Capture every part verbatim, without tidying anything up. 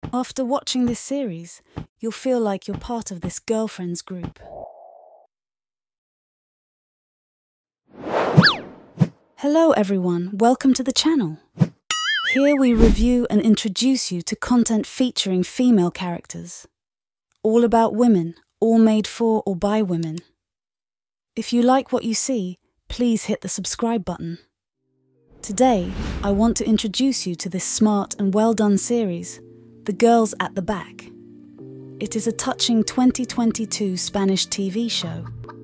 After watching this series, you'll feel like you're part of this girlfriends group. Hello everyone, welcome to the channel. Here we review and introduce you to content featuring female characters. All about women, all made for or by women. If you like what you see, please hit the subscribe button. Today, I want to introduce you to this smart and well-done series, The Girls at the Back. It is a touching twenty twenty-two Spanish T V show.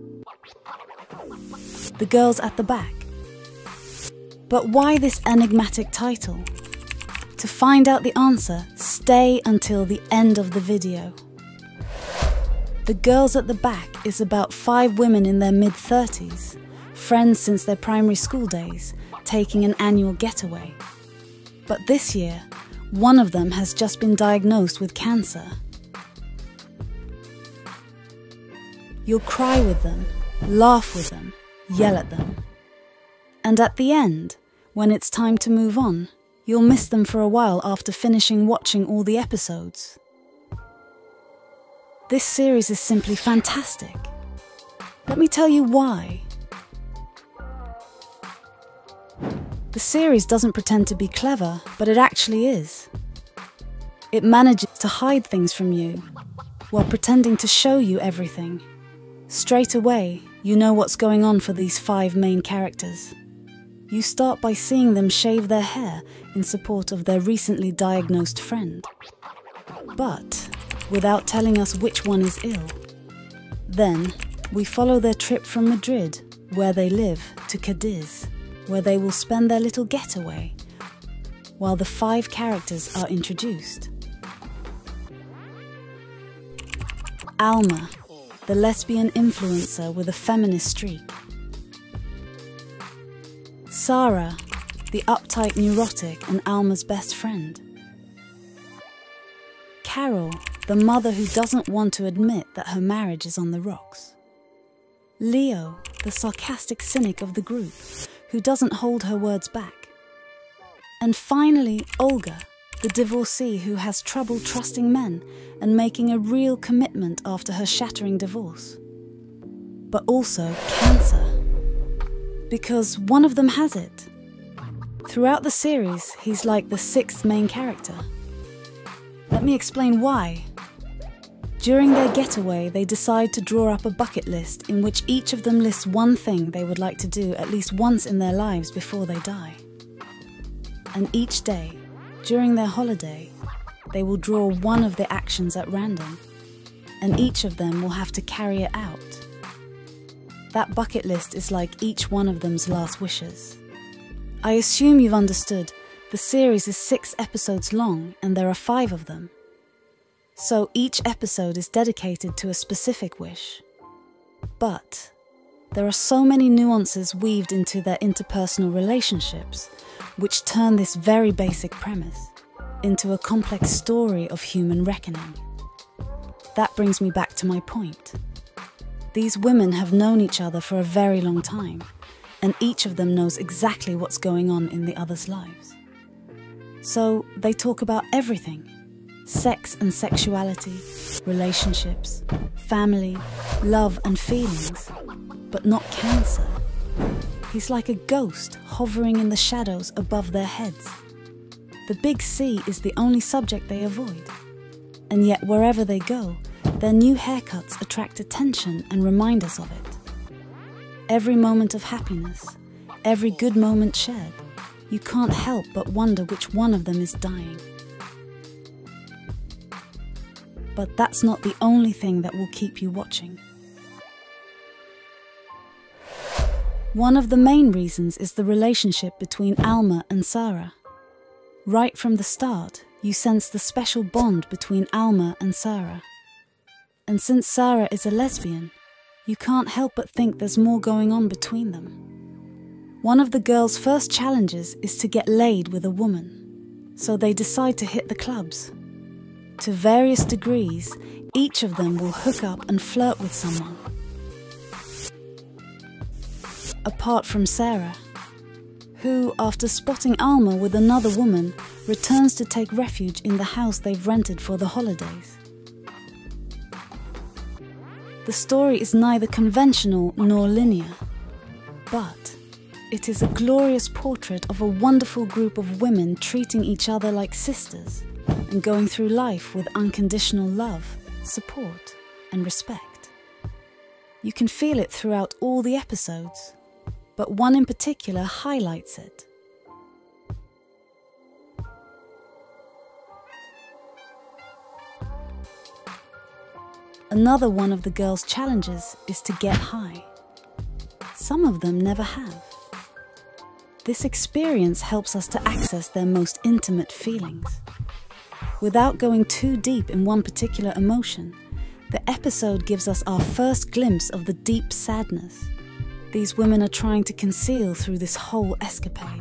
The Girls at the Back. But why this enigmatic title? To find out the answer, stay until the end of the video. The Girls at the Back is about five women in their mid-thirties, friends since their primary school days, taking an annual getaway. But this year, one of them has just been diagnosed with cancer. You'll cry with them, laugh with them, yell at them. And at the end, when it's time to move on, you'll miss them for a while after finishing watching all the episodes. This series is simply fantastic. Let me tell you why. The series doesn't pretend to be clever, but it actually is. It manages to hide things from you, while pretending to show you everything. Straight away, you know what's going on for these five main characters. You start by seeing them shave their hair in support of their recently diagnosed friend. But without telling us which one is ill. Then, we follow their trip from Madrid, where they live, to Cadiz, where they will spend their little getaway, while the five characters are introduced. Alma, the lesbian influencer with a feminist streak. Sarah, the uptight neurotic and Alma's best friend. Carol, the mother who doesn't want to admit that her marriage is on the rocks. Leo, the sarcastic cynic of the group, who doesn't hold her words back. And finally, Olga, the divorcee who has trouble trusting men and making a real commitment after her shattering divorce. But also cancer. Because one of them has it. Throughout the series, he's like the sixth main character. Let me explain why. During their getaway, they decide to draw up a bucket list in which each of them lists one thing they would like to do at least once in their lives before they die. And each day, during their holiday, they will draw one of the actions at random, and each of them will have to carry it out. That bucket list is like each one of them's last wishes. I assume you've understood. The series is six episodes long and there are five of them. So each episode is dedicated to a specific wish. But there are so many nuances weaved into their interpersonal relationships, which turn this very basic premise into a complex story of human reckoning. That brings me back to my point. These women have known each other for a very long time, and each of them knows exactly what's going on in the other's lives. So they talk about everything: sex and sexuality, relationships, family, love and feelings, but not cancer. He's like a ghost hovering in the shadows above their heads. The big C is the only subject they avoid. And yet wherever they go, their new haircuts attract attention and remind us of it. Every moment of happiness, every good moment shared, you can't help but wonder which one of them is dying. But that's not the only thing that will keep you watching. One of the main reasons is the relationship between Alma and Sarah. Right from the start, you sense the special bond between Alma and Sarah. And since Sarah is a lesbian, you can't help but think there's more going on between them. One of the girls' first challenges is to get laid with a woman, so they decide to hit the clubs. To various degrees, each of them will hook up and flirt with someone. Apart from Sarah, who, after spotting Alma with another woman, returns to take refuge in the house they've rented for the holidays. The story is neither conventional nor linear, but it is a glorious portrait of a wonderful group of women treating each other like sisters and going through life with unconditional love, support, and respect. You can feel it throughout all the episodes, but one in particular highlights it. Another one of the girls' challenges is to get high. Some of them never have. This experience helps us to access their most intimate feelings. Without going too deep in one particular emotion, the episode gives us our first glimpse of the deep sadness these women are trying to conceal through this whole escapade.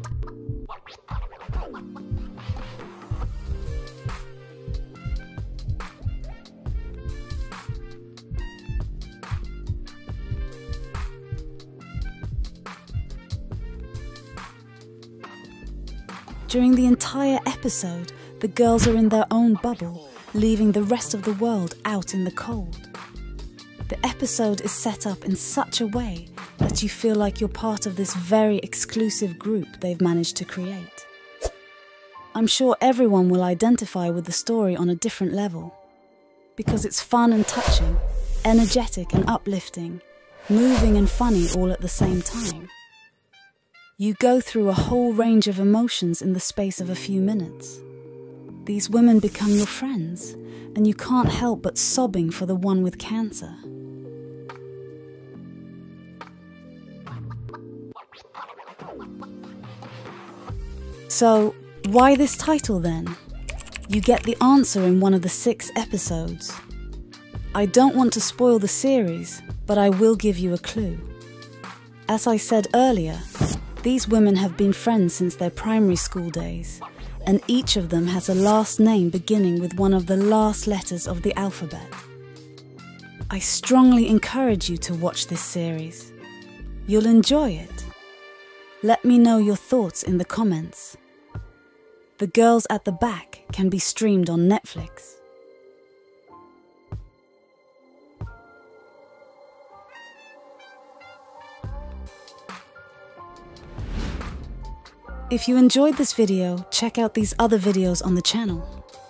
During the entire episode, the girls are in their own bubble, leaving the rest of the world out in the cold. The episode is set up in such a way that you feel like you're part of this very exclusive group they've managed to create. I'm sure everyone will identify with the story on a different level, because it's fun and touching, energetic and uplifting, moving and funny all at the same time. You go through a whole range of emotions in the space of a few minutes. These women become your friends, and you can't help but sobbing for the one with cancer. So, why this title then? You get the answer in one of the six episodes. I don't want to spoil the series, but I will give you a clue. As I said earlier, these women have been friends since their primary school days, and each of them has a last name beginning with one of the last letters of the alphabet. I strongly encourage you to watch this series. You'll enjoy it. Let me know your thoughts in the comments. The Girls at the Back can be streamed on Netflix. If you enjoyed this video, check out these other videos on the channel.